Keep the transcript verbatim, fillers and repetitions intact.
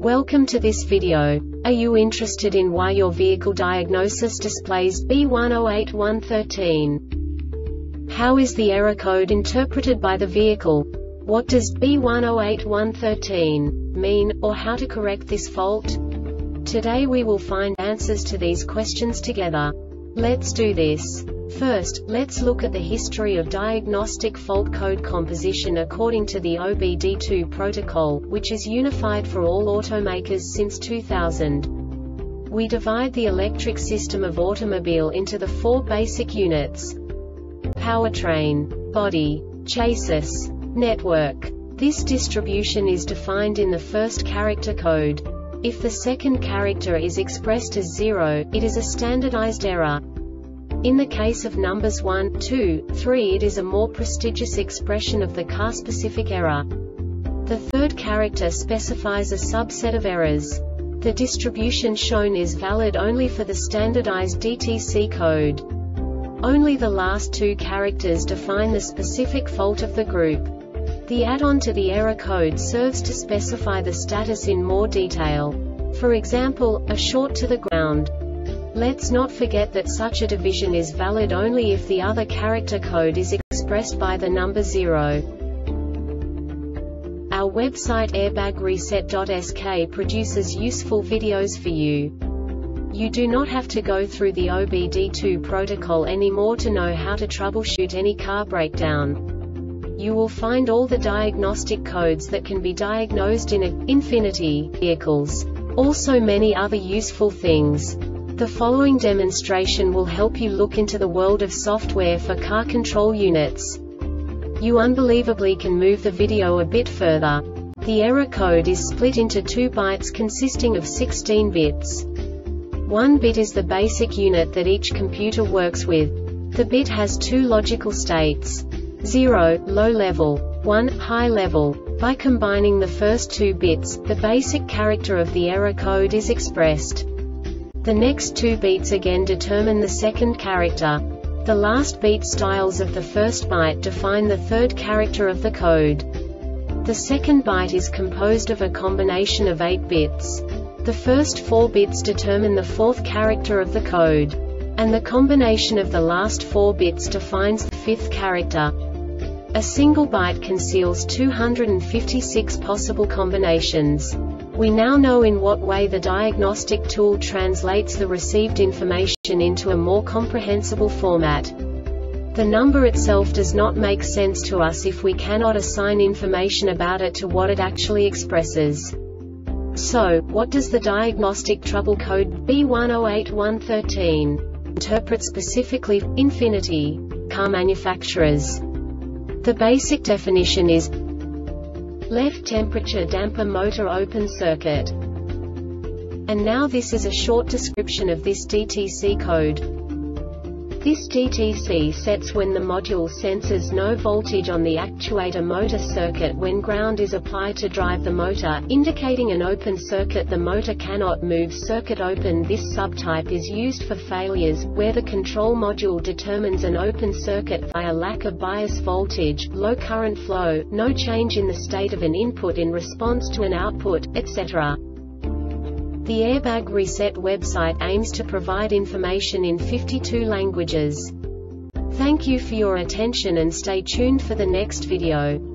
Welcome to this video. Are you interested in why your vehicle diagnosis displays B one zero eight one one three? How is the error code interpreted by the vehicle? What does B one zero eight one one three mean, or how to correct this fault? Today we will find answers to these questions together. Let's do this. First, let's look at the history of diagnostic fault code composition according to the O B D two protocol, which is unified for all automakers since two thousand. We divide the electric system of automobile into the four basic units: powertrain, body, chassis, network. This distribution is defined in the first character code. If the second character is expressed as zero, it is a standardized error. In the case of numbers one, two, three, it is a more prestigious expression of the car-specific error. The third character specifies a subset of errors. The distribution shown is valid only for the standardized D T C code. Only the last two characters define the specific fault of the group. The add-on to the error code serves to specify the status in more detail. For example, a short to the ground. Let's not forget that such a division is valid only if the other character code is expressed by the number zero. Our website airbag reset dot S K produces useful videos for you. You do not have to go through the O B D two protocol anymore to know how to troubleshoot any car breakdown. You will find all the diagnostic codes that can be diagnosed in a Infiniti vehicles. Also many other useful things. The following demonstration will help you look into the world of software for car control units. You unbelievably can move the video a bit further. The error code is split into two bytes consisting of sixteen bits. One bit is the basic unit that each computer works with. The bit has two logical states: zero, low level, one, high level. By combining the first two bits, the basic character of the error code is expressed. The next two beats again determine the second character. The last beat styles of the first byte define the third character of the code. The second byte is composed of a combination of eight bits. The first four bits determine the fourth character of the code. And the combination of the last four bits defines the fifth character. A single byte conceals two hundred fifty-six possible combinations. We now know in what way the diagnostic tool translates the received information into a more comprehensible format. The number itself does not make sense to us if we cannot assign information about it to what it actually expresses. So, what does the diagnostic trouble code B one zero eight one one three interpret specifically for Infiniti car manufacturers? The basic definition is left temperature damper motor open circuit. And now this is a short description of this D T C code. This D T C sets when the module senses no voltage on the actuator motor circuit when ground is applied to drive the motor, indicating an open circuit. The motor cannot move. Circuit open. This subtype is used for failures, where the control module determines an open circuit via lack of bias voltage, low current flow, no change in the state of an input in response to an output, et cetera. The Airbag Reset website aims to provide information in fifty-two languages. Thank you for your attention and stay tuned for the next video.